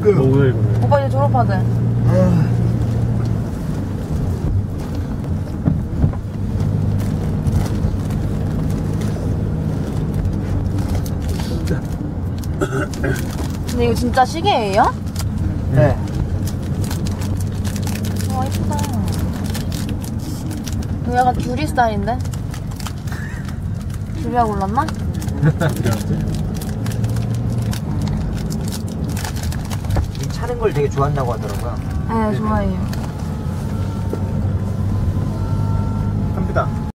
뭐야 이거는. 오빠 이제 졸업하대. 근데 이거 진짜 시계예요? 네. 와 이쁘다. 이거 약간 귤이 스타일인데? 귤이가 골랐나? 차는 걸 되게 좋아한다고 하더라고요. 네, 좋아해요. 갑니다.